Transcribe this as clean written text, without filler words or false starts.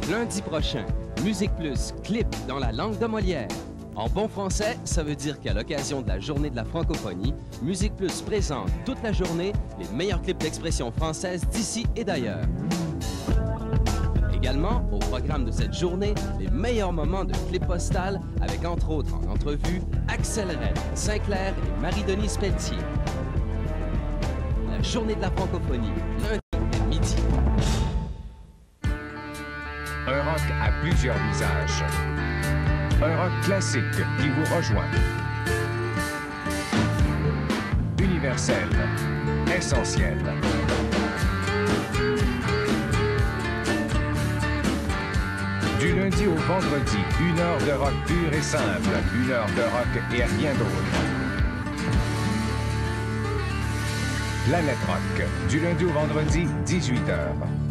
Lundi prochain, Musique Plus, clip dans la langue de Molière. En bon français, ça veut dire qu'à l'occasion de la Journée de la francophonie, Musique Plus présente toute la journée les meilleurs clips d'expression française d'ici et d'ailleurs. Également, au programme de cette journée, les meilleurs moments de clip postal avec entre autres en entrevue Axel Red, Saint-Clair et Marie-Denise Pelletier. La Journée de la francophonie, lundi à midi. Un rock à plusieurs visages. Un rock classique qui vous rejoint. Universel. Essentiel. Du lundi au vendredi, 1 heure de rock pur et simple. 1 heure de rock et rien d'autre. Planète Rock. Du lundi au vendredi, 18 h.